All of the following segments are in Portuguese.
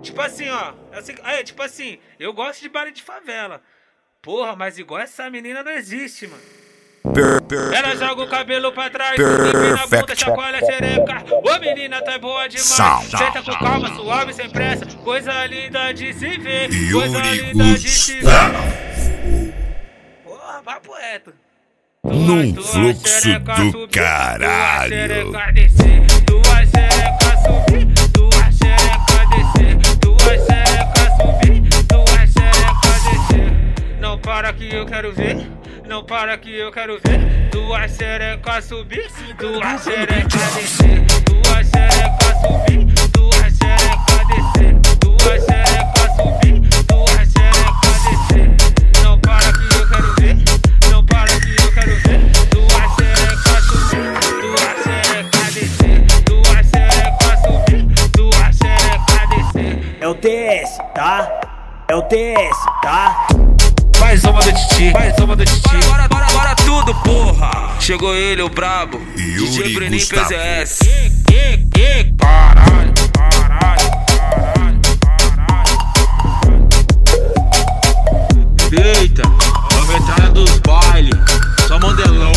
Tipo assim, ó. Tipo assim, eu gosto de baile de favela. Porra, mas igual essa menina não existe, mano. Ela joga o cabelo pra trás, empina a bunda, chacoalha a xereca. Ô menina, tá boa demais. Senta com calma, suave, sem pressa. Coisa linda de se ver, coisa linda de se ver. Porra, vai poeta. Num fluxo do caralho. Tua xereca subir, tua xereca descer. Tua xereca subir, tua xereca descer. Não para que eu quero ver. Não para que eu quero ver. Tua xereca subir, tua xereca descer. Tua xereca subir, tua xereca descer. Tua xereca subir, tua xereca descer. Não para que eu quero ver. Não para que eu quero ver. Tua xereca subir, tua xereca descer. Tua xereca subir, tua xereca descer. É o TS, tá? É o TS, tá? Mais uma do Titi, mais uma do Titi. Bora tudo, porra. Chegou ele, o brabo. DJ Bruninho PZS. Caralho, caralho, caralho, caralho. Eita, a metralha dos bailes. Só mandelão.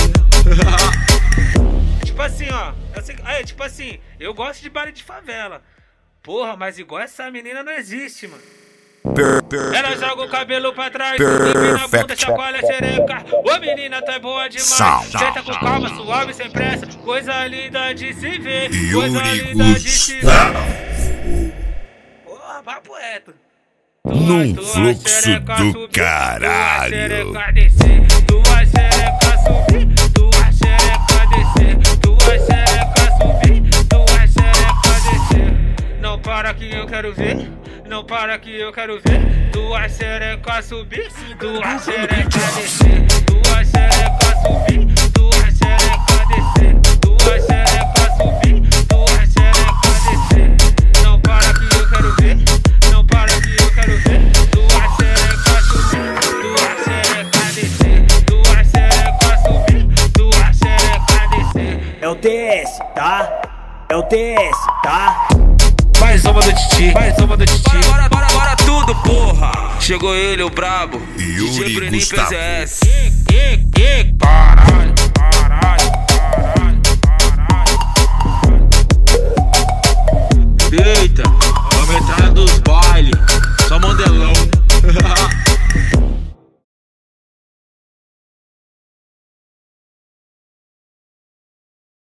Tipo assim, ó. Tipo assim, eu gosto de baile de favela. Porra, mas igual essa menina não existe, mano. Ela joga o cabelo pra trás, empina a bunda, chacoalha a xereca. Ô menina, tá boa demais. Senta com calma, suave, sem pressa. Coisa linda de se ver, coisa linda de se ver. Porra, vai poeta. Num fluxo do caralho. Tua xereca descer, tua xereca subir, tua xereca descer. Tua xereca subir, tua xereca descer. Não para que eu quero ver. Não para que eu quero ver. Tua xereca subir, tua xereca descer. Tua xereca subir, tua xereca descer. Tua xereca subir, tua xereca descer. Não para que eu quero ver. Não para que eu quero ver. Tua xereca subir, tua xereca descer. Tua xereca subir, tua xereca descer. É o TS, tá? É o TS, tá? Mais uma do Titi, mais uma do Titi. Bora tudo, porra. Chegou ele, o brabo. DJ Bruninho PZS. Caralho.